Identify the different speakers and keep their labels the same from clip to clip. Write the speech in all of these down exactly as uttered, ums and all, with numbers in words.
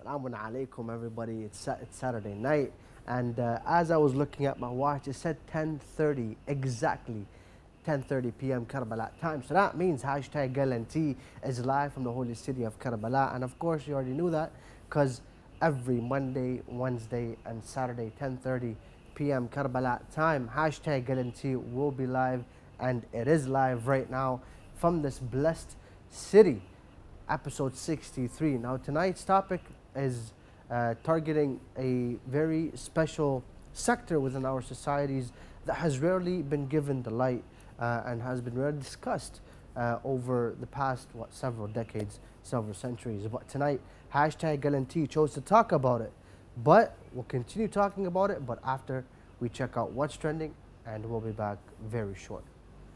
Speaker 1: Assalamu alaikum, everybody. It's, Sa- it's Saturday night, and uh, as I was looking at my watch, it said ten thirty exactly. ten thirty p m Karbala time. So that means hashtag L N T is live from the holy city of Karbala. And of course, you already knew that because every Monday, Wednesday, and Saturday, ten thirty p m Karbala time, hashtag L N T will be live. And it is live right now from this blessed city, episode sixty-three. Now, tonight's topic is uh, targeting a very special sector within our societies that has rarely been given the light uh, and has been rarely discussed uh, over the past, what, several decades, several centuries. But tonight, hashtag L N T chose to talk about it. But we'll continue talking about it, but after we check out what's trending, and we'll be back very short.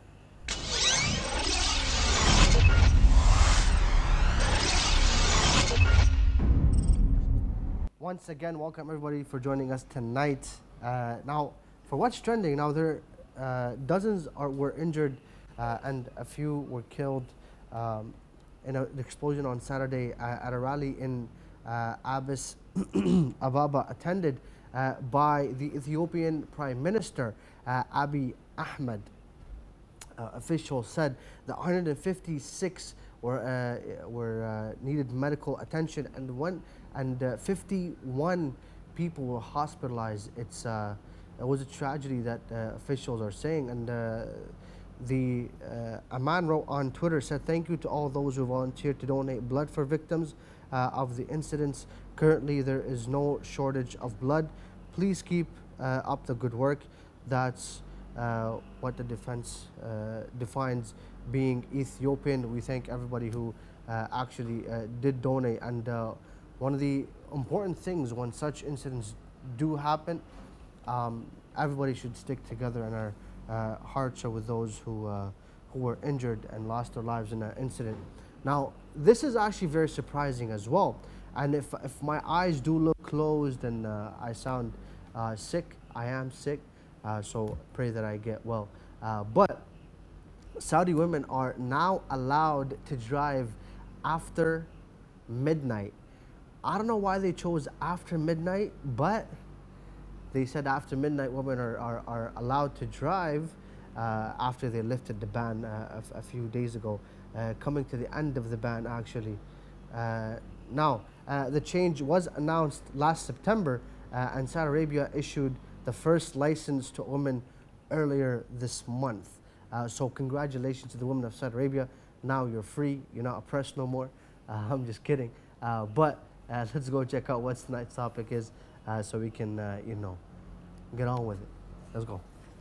Speaker 1: Once again, welcome everybody for joining us tonight. Uh, now, for what's trending, now there uh, dozens are, were injured uh, and a few were killed um, in a, an explosion on Saturday uh, at a rally in uh, Addis Ababa, attended uh, by the Ethiopian Prime Minister uh, Abiy Ahmed. Uh, officials said that one hundred fifty-six were uh, were uh, needed medical attention, and one and uh, fifty-one people were hospitalized. It's uh, it was a tragedy that uh, officials are saying, and uh, the uh, a man wrote on Twitter, said, "Thank you to all those who volunteered to donate blood for victims uh, of the incidents. Currently, there is no shortage of blood. Please keep uh, up the good work." That's uh, what the defense uh, defines being Ethiopian. We thank everybody who uh, actually uh, did donate. And uh, one of the important things when such incidents do happen, um, everybody should stick together, and our uh, hearts are with those who uh, who were injured and lost their lives in that incident. Now, this is actually very surprising as well. And if, if my eyes do look closed and uh, I sound uh, sick, I am sick. Uh, so pray that I get well. Uh, but Saudi women are now allowed to drive after midnight. I don't know why they chose after midnight, but they said after midnight women are, are, are allowed to drive uh, after they lifted the ban uh, a, a few days ago, uh, coming to the end of the ban actually. Uh, now, uh, the change was announced last September, uh, and Saudi Arabia issued the first license to women earlier this month. Uh, so congratulations to the women of Saudi Arabia. Now you're free, you're not oppressed no more. Uh, I'm just kidding. Uh, but uh, let's go check out what tonight's topic is uh, so we can, uh, you know, get on with it. Let's go.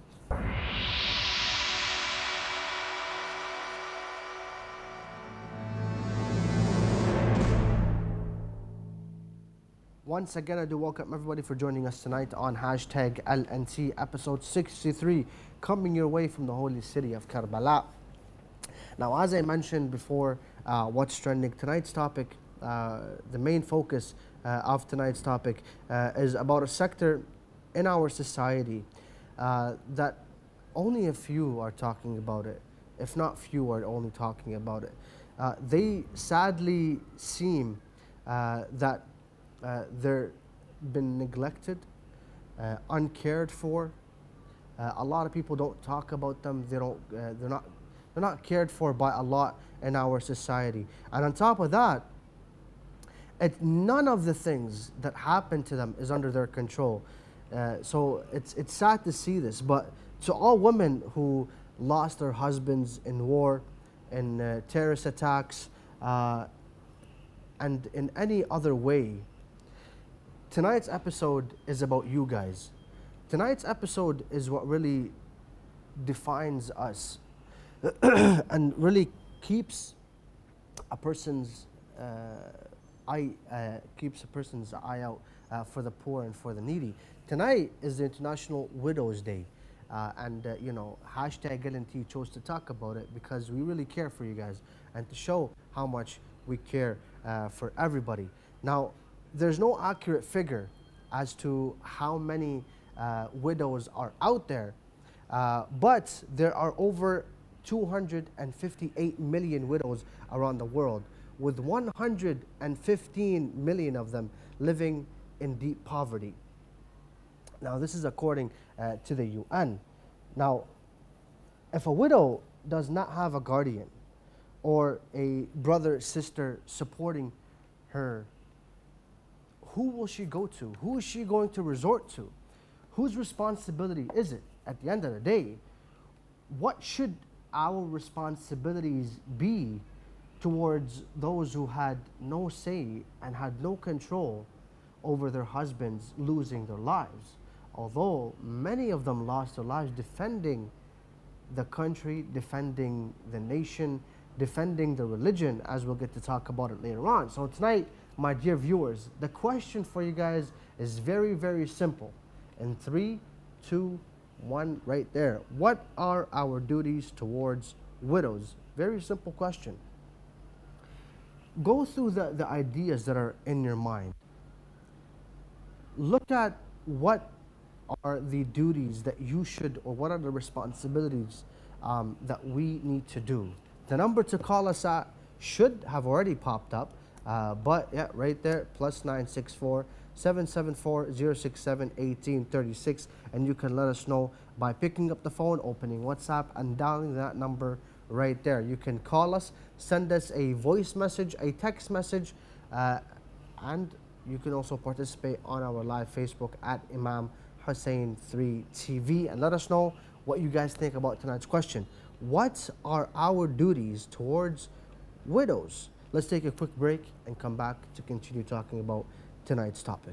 Speaker 1: Once again, I do welcome everybody for joining us tonight on hashtag L N T episode sixty-three, coming your way from the holy city of Karbala. Now, as I mentioned before, uh, what's trending, tonight's topic, uh, the main focus uh, of tonight's topic uh, is about a sector in our society uh, that only a few are talking about it, if not few are only talking about it. Uh, they sadly seem uh, that Uh, they're been neglected, uh, uncared for. Uh, a lot of people don't talk about them. They don't. Uh, they're not. They're not cared for by a lot in our society. And on top of that, it, none of the things that happen to them is under their control. Uh, so it's it's sad to see this. But to all women who lost their husbands in war, in uh, terrorist attacks, uh, and in any other way, tonight's episode is about you guys. Tonight's episode is what really defines us and really keeps a person's uh, eye uh, keeps a person's eye out uh, for the poor and for the needy. Tonight is the International Widows Day, uh, and uh, you know, hashtag L N T chose to talk about it because we really care for you guys and to show how much we care uh, for everybody. Now, there's no accurate figure as to how many uh, widows are out there, uh, but there are over two hundred fifty-eight million widows around the world, with one hundred fifteen million of them living in deep poverty. Now, this is according uh, to the U N. Now, if a widow does not have a guardian or a brother, sister supporting her, who will she go to? Who is she going to resort to? Whose responsibility is it? At the end of the day, what should our responsibilities be towards those who had no say and had no control over their husbands losing their lives? Although many of them lost their lives defending the country, defending the nation, defending the religion, as we'll get to talk about it later on. So tonight, my dear viewers, the question for you guys is very, very simple. In three, two, one, right there. What are our duties towards widows? Very simple question. Go through the, the ideas that are in your mind. Look at what are the duties that you should, or what are the responsibilities um, that we need to do. The number to call us at should have already popped up, uh, but yeah, right there, plus nine six four, seven seven four, zero six seven, one eight three six, and you can let us know by picking up the phone, opening WhatsApp, and dialing that number right there. You can call us, send us a voice message, a text message, uh, and you can also participate on our live Facebook at Imam Hussein T V, and let us know what you guys think about tonight's question. What are our duties towards widows? Let's take a quick break and come back to continue talking about tonight's topic.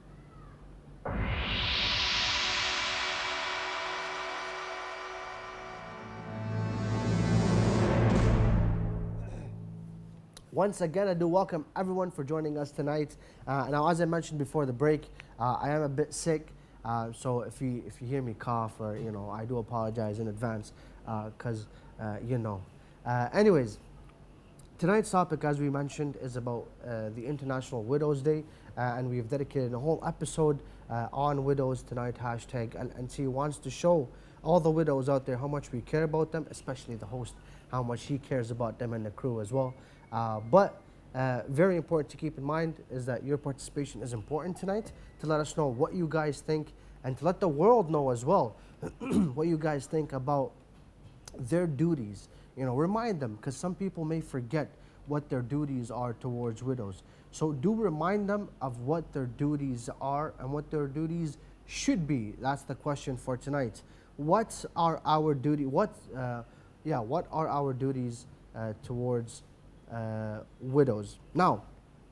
Speaker 1: Once again, I do welcome everyone for joining us tonight. Uh, now, as I mentioned before the break, uh, I am a bit sick. Uh, so if you if you hear me cough, or you know, I do apologize in advance, because uh, uh, you know. Uh, anyways, tonight's topic, as we mentioned, is about uh, the International Widows Day, uh, and we have dedicated a whole episode uh, on widows tonight. Hashtag L N T wants to show all the widows out there how much we care about them, especially the host, how much he cares about them and the crew as well. Uh, but uh, very important to keep in mind is that your participation is important tonight, to let us know what you guys think, and to let the world know as well what you guys think about their duties. You know, remind them, because some people may forget what their duties are towards widows. So do remind them of what their duties are and what their duties should be. That's the question for tonight. What are our duty? What, uh, yeah, what are our duties uh, towards uh, widows? Now,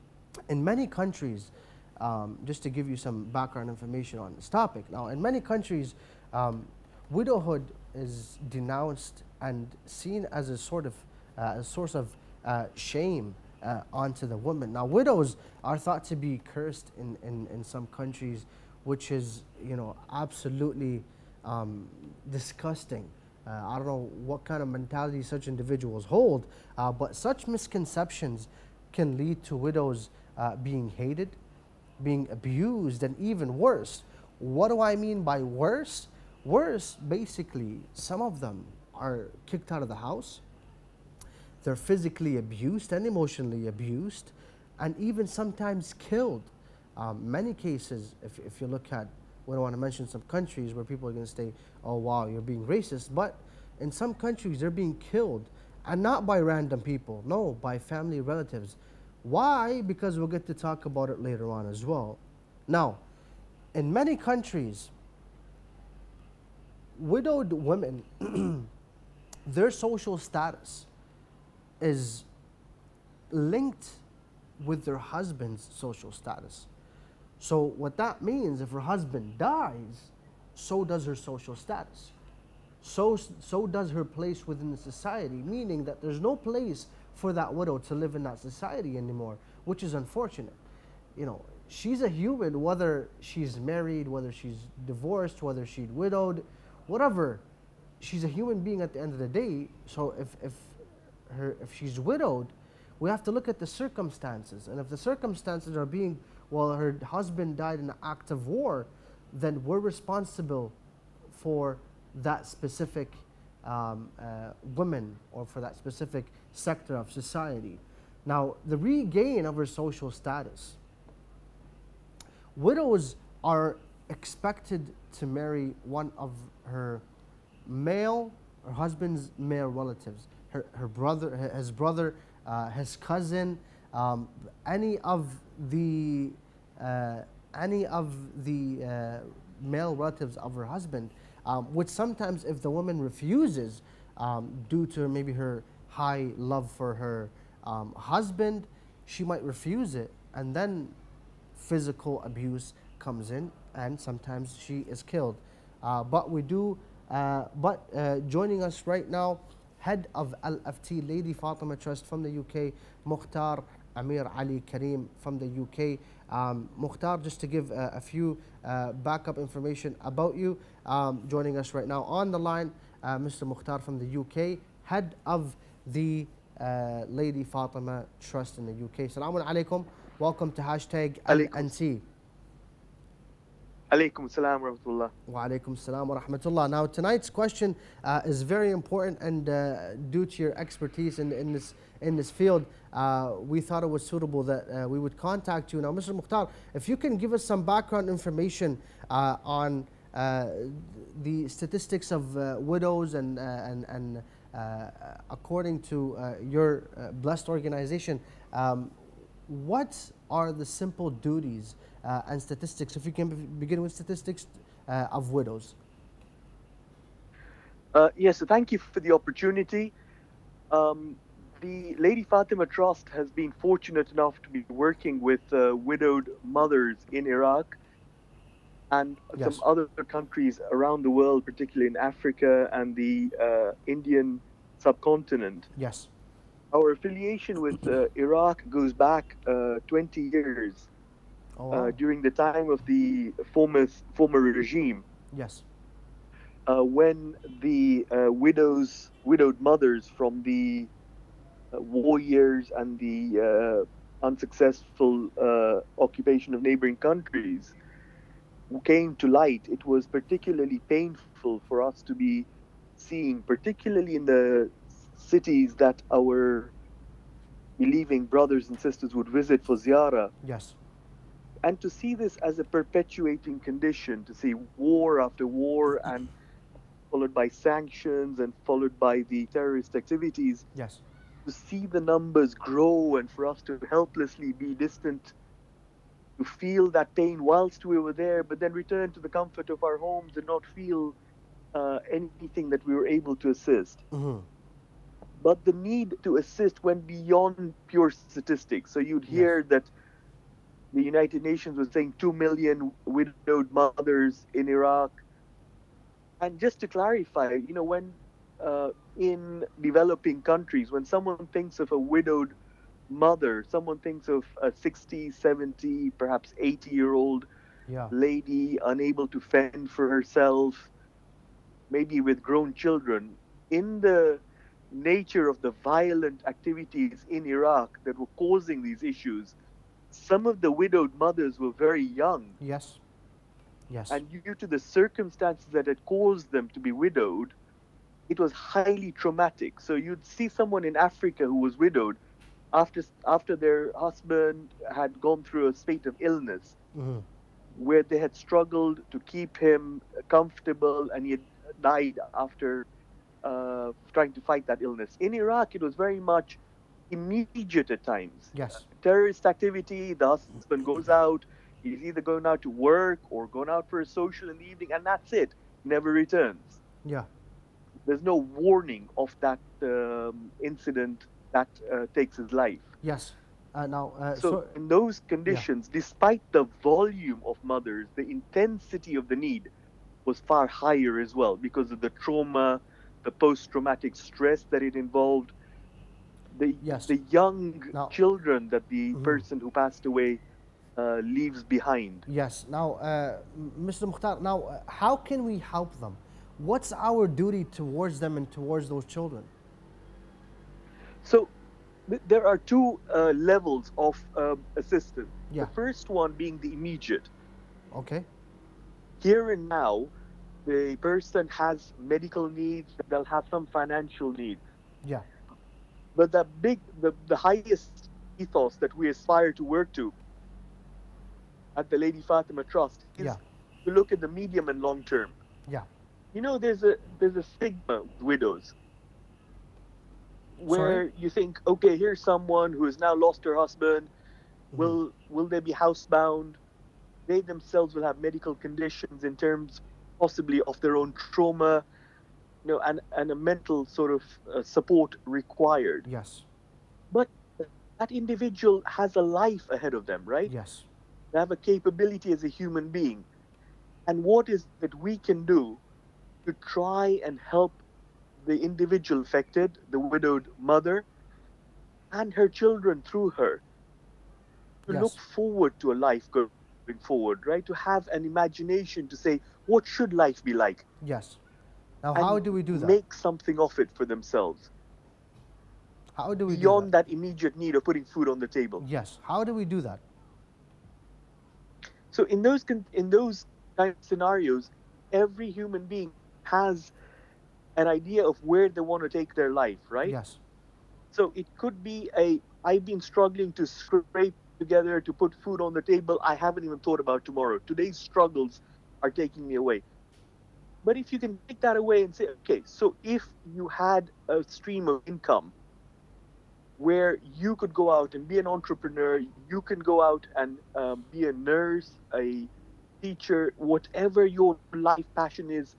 Speaker 1: in many countries, um, just to give you some background information on this topic. Now, in many countries, um, widowhood is denounced and seen as a sort of uh, a source of uh, shame uh, onto the woman. Now, widows are thought to be cursed in, in, in some countries, which is, you know, absolutely um, disgusting. Uh, I don't know what kind of mentality such individuals hold, uh, but such misconceptions can lead to widows uh, being hated, being abused, and even worse. What do I mean by worse? Worse, basically, some of them are kicked out of the house. They're physically abused and emotionally abused, and even sometimes killed. Um, many cases, if, if you look at, we don't want to mention some countries where people are going to say, oh wow, you're being racist, but in some countries they're being killed, and not by random people, no, by family relatives. Why? Because we'll get to talk about it later on as well. Now, in many countries, widowed women, their social status is linked with their husband's social status. So what that means, if her husband dies, so does her social status. So, so does her place within the society, meaning that there's no place for that widow to live in that society anymore, which is unfortunate. You know, she's a human, whether she's married, whether she's divorced, whether she's widowed, whatever. She's a human being at the end of the day. So if, if, her, if she's widowed, we have to look at the circumstances. And if the circumstances are being, well, her husband died in an act of war, then we're responsible for that specific um, uh, woman, or for that specific sector of society. Now, the regain of her social status. Widows are expected to marry one of her male, her husband's male relatives, her, her brother, his brother, uh, his cousin, um, any of the uh, any of the uh, male relatives of her husband, um, which sometimes, if the woman refuses, um, due to maybe her high love for her um, husband, she might refuse it, and then physical abuse comes in, and sometimes she is killed. Uh, but we do, uh, but uh, joining us right now, head of Al F T Lady Fatima Trust from the U K, Mukhtar Amir Ali Kareem from the U K. Um, Mukhtar, just to give uh, a few uh, backup information about you, um, joining us right now on the line, uh, Mister Mukhtar from the U K, head of the uh, Lady Fatima Trust in the U K. Assalamu alaikum. Welcome to hashtag Al N T.
Speaker 2: Alaikum salam wa rahmatullah.
Speaker 1: Wa alaikum salam wa rahmatullah. Now, tonight's question uh, is very important, and uh, due to your expertise in, in this in this field, uh, we thought it was suitable that uh, we would contact you. Now, Mister Mukhtar, if you can give us some background information uh, on uh, the statistics of uh, widows and uh, and and uh, according to uh, your uh, blessed organization, um, what are the simple duties uh, and statistics, if you can begin with statistics, uh, of widows?
Speaker 2: Uh, yes, so thank you for the opportunity. Um, the Lady Fatima Trust has been fortunate enough to be working with uh, widowed mothers in Iraq and
Speaker 1: Yes.
Speaker 2: some other countries around the world, particularly in Africa and the uh, Indian subcontinent.
Speaker 1: Yes.
Speaker 2: Our affiliation with uh, Iraq goes back uh, twenty years,
Speaker 1: Oh, wow.
Speaker 2: uh, during the time of the former, former regime.
Speaker 1: Yes.
Speaker 2: Uh, when the uh, widows, widowed mothers from the uh, war years and the uh, unsuccessful uh, occupation of neighboring countries came to light, it was particularly painful for us to be seeing, particularly in the cities that our believing brothers and sisters would visit for ziyarah.
Speaker 1: Yes.
Speaker 2: And to see this as a perpetuating condition, to see war after war and followed by sanctions and followed by the terrorist activities,
Speaker 1: Yes.
Speaker 2: to see the numbers grow and for us to helplessly be distant, to feel that pain whilst we were there, but then return to the comfort of our homes and not feel uh, anything that we were able to assist.
Speaker 1: Mm-hmm.
Speaker 2: But the need to assist went beyond pure statistics. So you'd hear
Speaker 1: Yes.
Speaker 2: that the United Nations was saying two million widowed mothers in Iraq. And just to clarify, you know, when uh, in developing countries, when someone thinks of a widowed mother, someone thinks of a sixty, seventy, perhaps eighty year old
Speaker 1: Yeah.
Speaker 2: lady unable to fend for herself, maybe with grown children. In the nature of the violent activities in Iraq that were causing these issues, some of the widowed mothers were very young.
Speaker 1: Yes. Yes.
Speaker 2: And due to the circumstances that had caused them to be widowed, it was highly traumatic. So you'd see someone in Africa who was widowed after after their husband had gone through a state of illness,
Speaker 1: Mm-hmm.
Speaker 2: where they had struggled to keep him comfortable, and he had died after uh, trying to fight that illness. In Iraq, it was very much immediate at times.
Speaker 1: Yes.
Speaker 2: Terrorist activity, the husband goes out, he's either going out to work or going out for a social in the evening, and that's it. Never returns.
Speaker 1: Yeah.
Speaker 2: There's no warning of that um, incident that uh, takes his life.
Speaker 1: Yes. Uh, now, uh,
Speaker 2: So,
Speaker 1: so
Speaker 2: in those conditions, despite the volume of mothers, the intensity of the need was far higher as well because of the trauma, the post-traumatic stress that it involved, the
Speaker 1: Yes.
Speaker 2: the young
Speaker 1: Now-
Speaker 2: children that the
Speaker 1: Mhm.
Speaker 2: person who passed away uh, leaves behind.
Speaker 1: Yes. Now, uh, M- Mister Mukhtar, now, uh, how can we help them? What's our duty towards them and towards those children?
Speaker 2: So th- there are two uh, levels of uh, assistance.
Speaker 1: Yeah.
Speaker 2: The first one being the immediate.
Speaker 1: Okay.
Speaker 2: Here and now, the person has medical needs, they'll have some financial needs.
Speaker 1: Yeah.
Speaker 2: But the big, the, the highest ethos that we aspire to work to at the Lady Fatima Trust
Speaker 1: Yeah.
Speaker 2: is to look at the medium and long term.
Speaker 1: Yeah.
Speaker 2: You know, there's a there's a stigma with widows
Speaker 1: Sorry?
Speaker 2: where you think, okay, here's someone who has now lost her husband.
Speaker 1: Mm-hmm.
Speaker 2: Will will they be housebound? They themselves will have medical conditions in terms possibly of their own trauma, you know, and, and a mental sort of uh, support required.
Speaker 1: Yes.
Speaker 2: But that individual has a life ahead of them, right?
Speaker 1: Yes.
Speaker 2: They have a capability as a human being. And what is that we can do to try and help the individual affected, the widowed mother, and her children through her, to look
Speaker 1: Yes.
Speaker 2: forward to a life going forward, right? To have an imagination to say, what should life be like?
Speaker 1: Yes. Now, how
Speaker 2: And
Speaker 1: do we do that?
Speaker 2: make something of it for themselves
Speaker 1: How do we do that?
Speaker 2: beyond that immediate need of putting food on the table.
Speaker 1: Yes. How do we do that?
Speaker 2: So in those in those kind of scenarios, every human being has an idea of where they want to take their life, right?
Speaker 1: Yes.
Speaker 2: So it could be a I've been struggling to scrape together to put food on the table. I haven't even thought about tomorrow. Today's struggles are taking me away. But if you can take that away and say, okay, so if you had a stream of income where you could go out and be an entrepreneur, you can go out and um, be a nurse, a teacher, whatever your life passion is,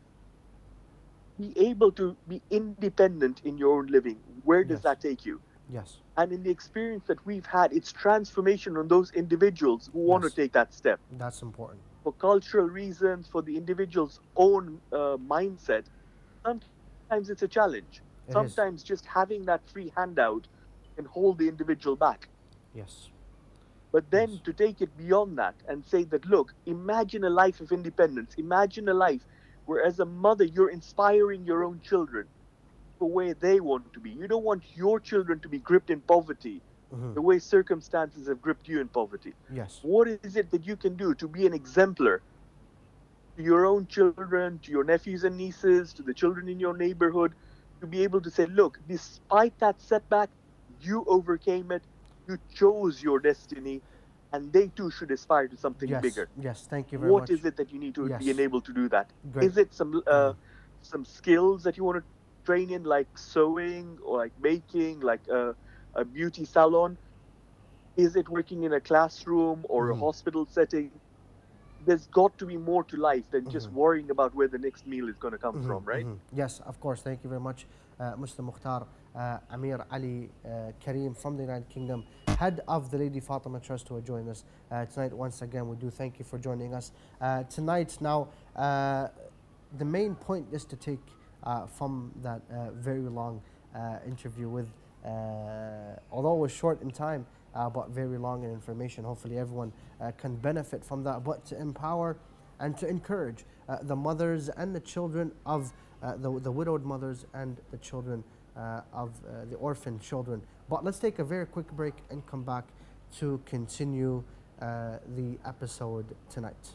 Speaker 2: be able to be independent in your own living. Where does
Speaker 1: Yes.
Speaker 2: that take you?
Speaker 1: Yes.
Speaker 2: And in the experience that we've had, it's transformation on those individuals who want to
Speaker 1: Yes.
Speaker 2: take that step.
Speaker 1: That's important.
Speaker 2: For cultural reasons, for the individual's own uh, mindset, sometimes it's a challenge.
Speaker 1: It is.
Speaker 2: Sometimes just having that free handout can hold the individual back.
Speaker 1: Yes.
Speaker 2: But then
Speaker 1: Yes.
Speaker 2: to take it beyond that and say that, look, imagine a life of independence. Imagine a life where, as a mother, you're inspiring your own children for where they want to be. You don't want your children to be gripped in poverty
Speaker 1: Mm-hmm.
Speaker 2: the way circumstances have gripped you in poverty.
Speaker 1: Yes.
Speaker 2: What is it that you can do to be an exemplar to your own children, to your nephews and nieces, to the children in your neighborhood, to be able to say, look, despite that setback, you overcame it, you chose your destiny, and they too should aspire to something
Speaker 1: Yes.
Speaker 2: bigger.
Speaker 1: Yes. Thank you very
Speaker 2: What
Speaker 1: much.
Speaker 2: is it that you need to
Speaker 1: Yes.
Speaker 2: be enabled to do that?
Speaker 1: Great.
Speaker 2: Is it some uh, some skills that you want to train in, like sewing or like baking, like a, a beauty salon? Is it working in a classroom or a
Speaker 1: Mhm.
Speaker 2: hospital setting? There's got to be more to life than just
Speaker 1: Mhm.
Speaker 2: worrying about where the next meal is going to come
Speaker 1: Mhm.
Speaker 2: from, right?
Speaker 1: Mhm. Yes, of course. Thank you very much, uh, Mister Mukhtar. Uh, Amir Ali uh, Kareem from the United Kingdom, head of the Lady Fatima Trust, who are joining us uh, tonight. Once again, we do thank you for joining us uh, tonight. Now, uh, the main point is to take uh, from that uh, very long uh, interview with, uh, although it was short in time, uh, but very long in information. Hopefully, everyone uh, can benefit from that. But to empower and to encourage uh, the mothers and the children of uh, the, the widowed mothers and the children uh, of uh, the orphan children. But let's take a very quick break and come back to continue uh, the episode tonight.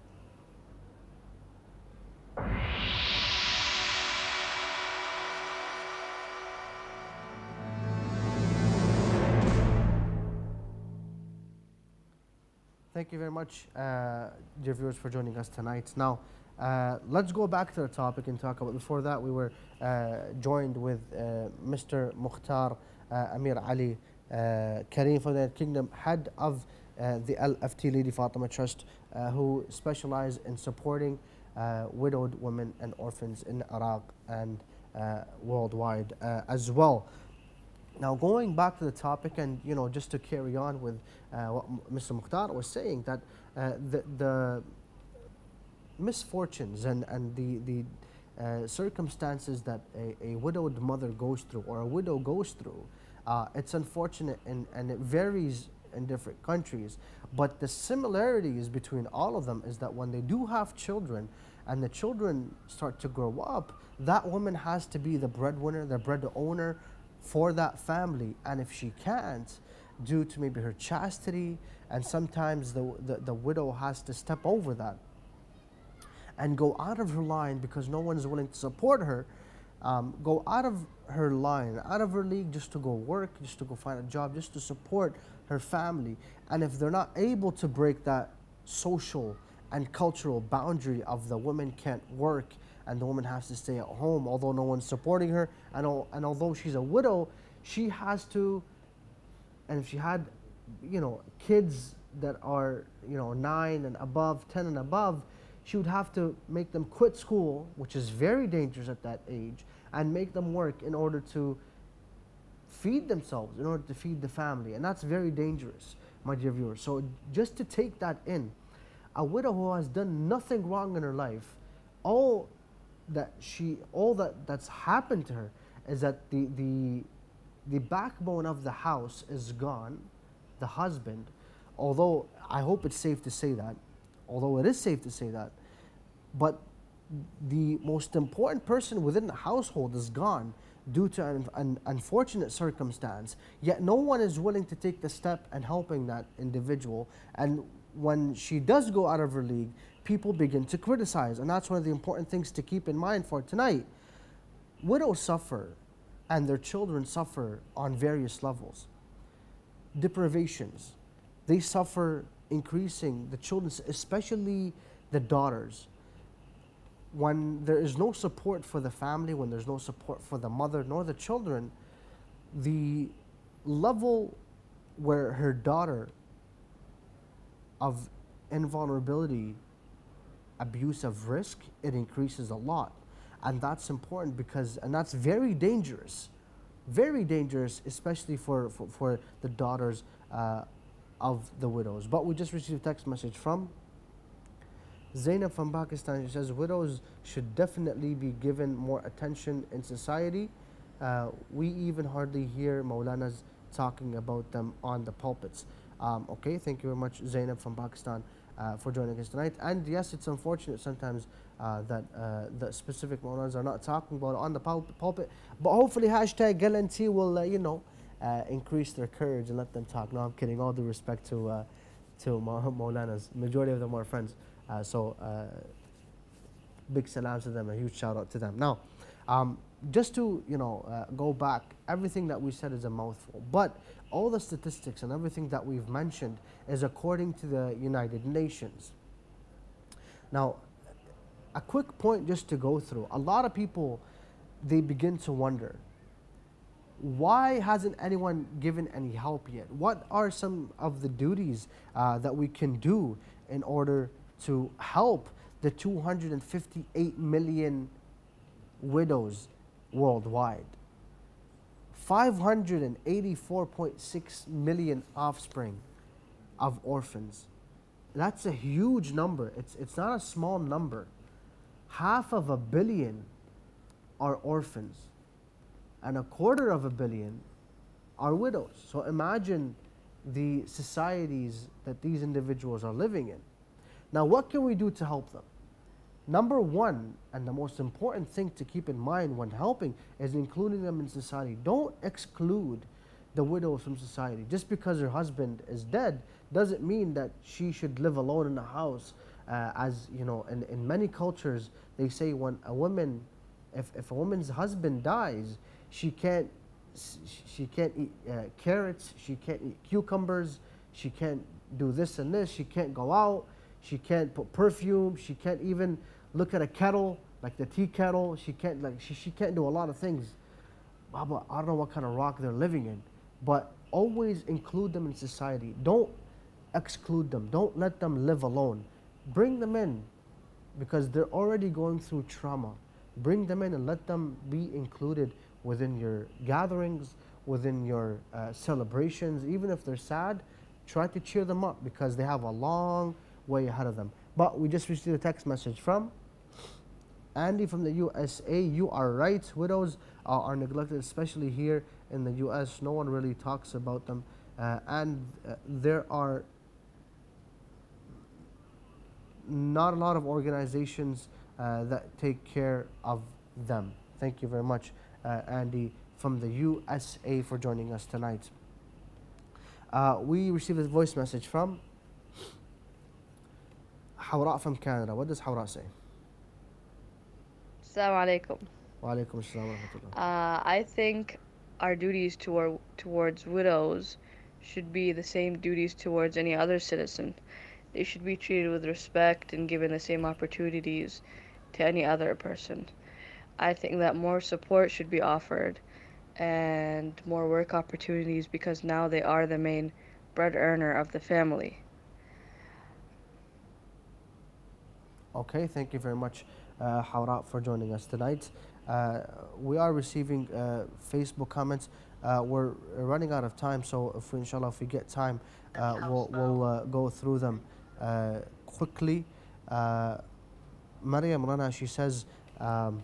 Speaker 1: Thank you very much, uh, dear viewers, for joining us tonight. Now, uh, let's go back to the topic and talk about. Before that, we were uh, joined with uh, Mister Mukhtar uh, Amir Ali uh, Kareem from the United Kingdom, head of uh, the L F T Lady Fatima Trust, uh, who specialize in supporting uh, widowed women and orphans in Iraq and uh, worldwide uh, as well. Now, going back to the topic, and you know, just to carry on with uh, what Mister Mukhtar was saying, that uh, the, the misfortunes and, and the, the uh, circumstances that a, a widowed mother goes through or a widow goes through, uh, it's unfortunate and, and it varies in different countries. But the similarities between all of them is that when they do have children and the children start to grow up, that woman has to be the breadwinner, the bread owner for that family. And if she can't, due to maybe her chastity, and sometimes the, the, the widow has to step over that and go out of her line because no one is willing to support her, um, go out of her line, out of her league, just to go work, just to go find a job, just to support her family. And if they're not able to break that social and cultural boundary of the woman can't work and the woman has to stay at home, although no one's supporting her, and, al- and although she's a widow, she has to, and if she had, you know, kids that are, you know, nine and above, ten and above, she would have to make them quit school, which is very dangerous at that age, and make them work in order to feed themselves, in order to feed the family. And that's very dangerous, my dear viewers. So just to take that in, a widow who has done nothing wrong in her life, all that she, all that that's happened to her is that the, the, the backbone of the house is gone, the husband, although I hope it's safe to say that, although it is safe to say that, but the most important person within the household is gone due to an, an unfortunate circumstance, yet no one is willing to take the step and helping that individual. And when she does go out of her league, people begin to criticize. And that's one of the important things to keep in mind for tonight. Widows suffer and their children suffer on various levels. Deprivations, they suffer increasing, the children, especially the daughters. When there is no support for the family, when there's no support for the mother nor the children, the level where her daughter of invulnerability, abuse of risk, it increases a lot. And that's important because, and that's very dangerous, very dangerous, especially for, for, for the daughters uh, of the widows. But we just received a text message from Zainab from Pakistan. She says, widows should definitely be given more attention in society. Uh, we even hardly hear Maulanas talking about them on the pulpits. Um, okay, thank you very much, Zainab from Pakistan, uh, for joining us tonight. And yes, it's unfortunate sometimes uh, that uh, the specific Maulanas are not talking about it on the pul pulpit, but hopefully hashtag L N T will, uh, you know, uh, increase their courage and let them talk. No, I'm kidding. All due respect to, uh, to Maulanas. Majority of them are friends. Uh, so uh, big salam to them, a huge shout out to them. Now, um, just to you know uh, go back, everything that we said is a mouthful, but all the statistics and everything that we've mentioned is according to the United Nations. Now, a quick point just to go through. A lot of people, they begin to wonder, why hasn't anyone given any help yet? What are some of the duties uh, that we can do in order to help the two hundred fifty-eight million widows worldwide, five hundred eighty-four point six million offspring of orphans? That's a huge number. It's, it's not a small number. Half of a billion are orphans, and a quarter of a billion are widows. So imagine the societies that these individuals are living in. Now, what can we do to help them? Number one, and the most important thing to keep in mind when helping, is including them in society. Don't exclude the widows from society. Just because her husband is dead doesn't mean that she should live alone in a house. Uh, as you know, in, in many cultures, they say when a woman, if, if a woman's husband dies, she can't, she can't eat uh, carrots, she can't eat cucumbers, she can't do this and this, she can't go out, she can't put perfume, she can't even look at a kettle, like the tea kettle, she can't, like, she, she can't do a lot of things. Baba, I don't know what kind of rock they're living in, but always include them in society. Don't exclude them. Don't let them live alone. Bring them in, because they're already going through trauma. Bring them in and let them be included within your gatherings, within your uh, celebrations. Even if they're sad, try to cheer them up, because they have a long way ahead of them. But we just received a text message from Andy from the U S A. You are right. Widows uh, are neglected, especially here in the U S. No one really talks about them. Uh, and uh, there are not a lot of organizations uh, that take care of them. Thank you very much, uh, Andy from the U S A, for joining us tonight. Uh, we received a voice message from Hawra from Canada. What does Hawra say?
Speaker 3: Assalamu alaikum.
Speaker 1: Wa alaikum assalam wa rahmatullah.
Speaker 3: Uh, I think our duties toward, towards widows should be the same duties towards any other citizen. They should be treated with respect and given the same opportunities to any other person. I think that more support should be offered and more work opportunities because now they are the main bread earner of the family.
Speaker 1: Okay, thank you very much, uh, Hawra, for joining us tonight. Uh, we are receiving uh, Facebook comments. Uh, we're running out of time, so if we, inshallah, if we get time, uh, we'll, we'll uh, go through them uh, quickly. Uh, Maryam Rana, she says, um,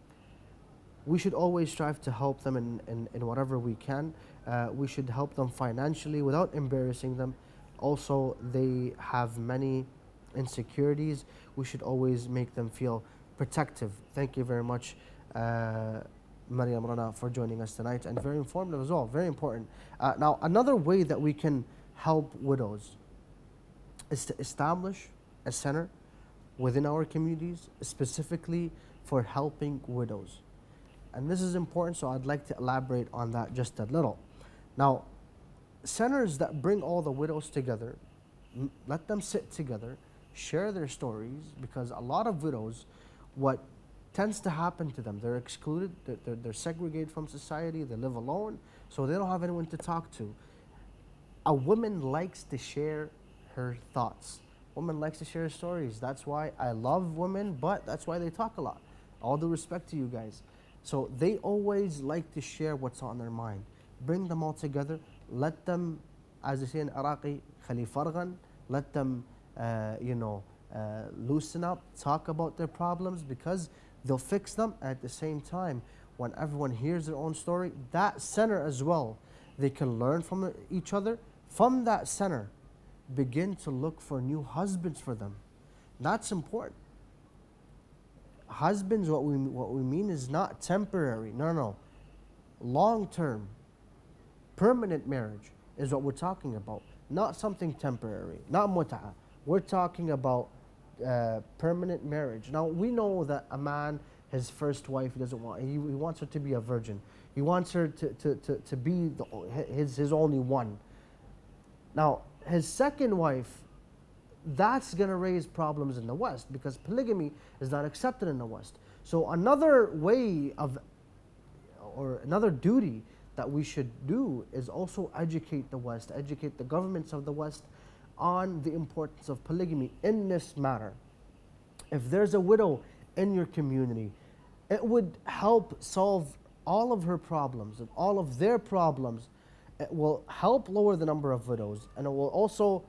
Speaker 1: we should always strive to help them in, in, in whatever we can. Uh, we should help them financially without embarrassing them. Also, they have many insecurities. We should always make them feel protective. Thank you very much, uh, Maryam Rana, for joining us tonight, and very informative as well, very important. Uh, now, another way that we can help widows is to establish a center within our communities specifically for helping widows. And this is important, so I'd like to elaborate on that just a little. Now, centers that bring all the widows together, m- let them sit together, share their stories, because a lot of widows, what tends to happen to them, they're excluded, they're, they're, they're segregated from society, they live alone, so they don't have anyone to talk to. A woman likes to share her thoughts. Woman likes to share stories. That's why I love women, but that's why they talk a lot. All due respect to you guys. So they always like to share what's on their mind. Bring them all together. Let them, as they say in Iraqi, khali fargan. Let them, uh, you know, uh, loosen up, talk about their problems, because they'll fix them. At the same time, when everyone hears their own story, that center as well, they can learn from each other. From that center, begin to look for new husbands for them. That's important. Husbands, what we, what we mean is not temporary. No, no. Long term, permanent marriage is what we're talking about. Not something temporary, not mut'a. We're talking about uh, permanent marriage. Now, we know that a man, his first wife, he doesn't want, he, he wants her to be a virgin. He wants her to, to, to, to be the, his, his only one. Now, his second wife, that's going to raise problems in the West because polygamy is not accepted in the West. So another way of, or another duty that we should do is also educate the West, educate the governments of the West on the importance of polygamy in this matter. If there's a widow in your community, it would help solve all of her problems and all of their problems. It will help lower the number of widows, and it will also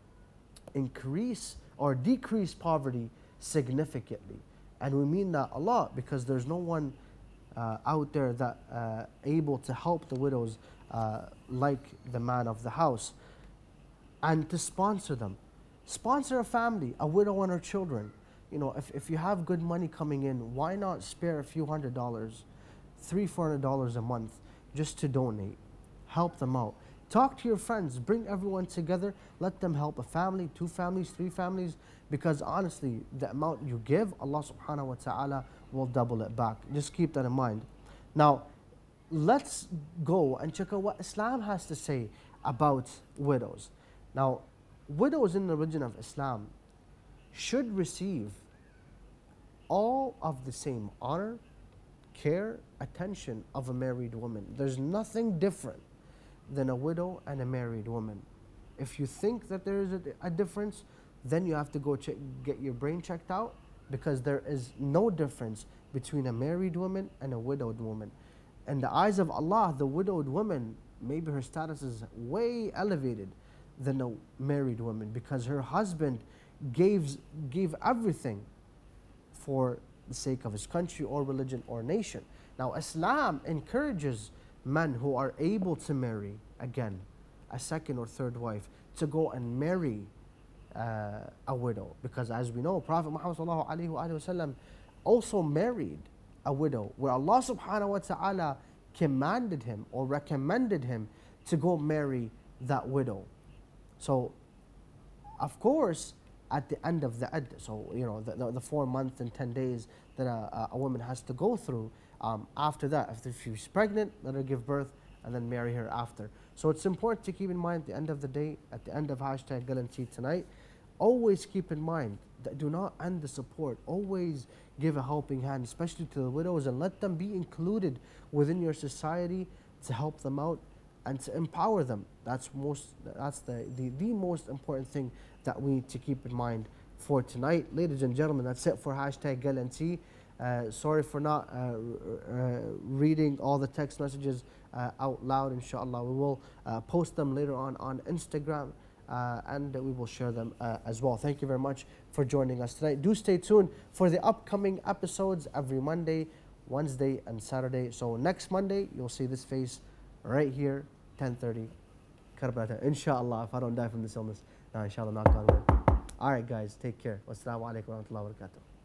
Speaker 1: increase or decrease poverty significantly. And we mean that a lot because there's no one uh, out there that uh, able to help the widows uh, like the man of the house. And to sponsor them. Sponsor a family, a widow and her children. You know, if, if you have good money coming in, why not spare a few hundred dollars, three, four hundred dollars a month just to donate? Help them out. Talk to your friends, bring everyone together, let them help a family, two families, three families, because honestly, the amount you give, Allah subhanahu wa ta'ala will double it back. Just keep that in mind. Now, let's go and check out what Islam has to say about widows. Now, widows in the religion of Islam should receive all of the same honor, care, attention of a married woman. There's nothing different than a widow and a married woman. If you think that there is a, a difference, then you have to go check, get your brain checked out, because there is no difference between a married woman and a widowed woman. In the eyes of Allah, the widowed woman, maybe her status is way elevated than a married woman, because her husband gave, gave everything for the sake of his country or religion or nation. Now, Islam encourages men who are able to marry, again, a second or third wife, to go and marry uh, a widow. Because as we know, Prophet Muhammad sallallahu alaihi wasallam also married a widow, where Allah subhanahu wa ta'ala commanded him or recommended him to go marry that widow. So, of course, at the end of the iddah, so you know the, the, the four months and ten days that a, a woman has to go through, Um, after that, if she's pregnant, let her give birth and then marry her after. So it's important to keep in mind at the end of the day, at the end of hashtag Guarantee tonight, always keep in mind that do not end the support. Always give a helping hand, especially to the widows, and let them be included within your society to help them out and to empower them. That's most. That's the, the, the most important thing that we need to keep in mind for tonight. Ladies and gentlemen, that's it for hashtag Guarantee. Uh, sorry for not uh, uh, reading all the text messages uh, out loud. Inshallah, we will uh, post them later on on Instagram, uh, and we will share them uh, as well. Thank you very much for joining us tonight. Do stay tuned for the upcoming episodes every Monday, Wednesday, and Saturday. So next Monday, you'll see this face right here, ten thirty. Karbata, inshallah, if I don't die from this illness. Now, inshallah, knock on wood. All right, guys, take care. Wassalamu alaikum wa rahmatullahi wa barakatuh.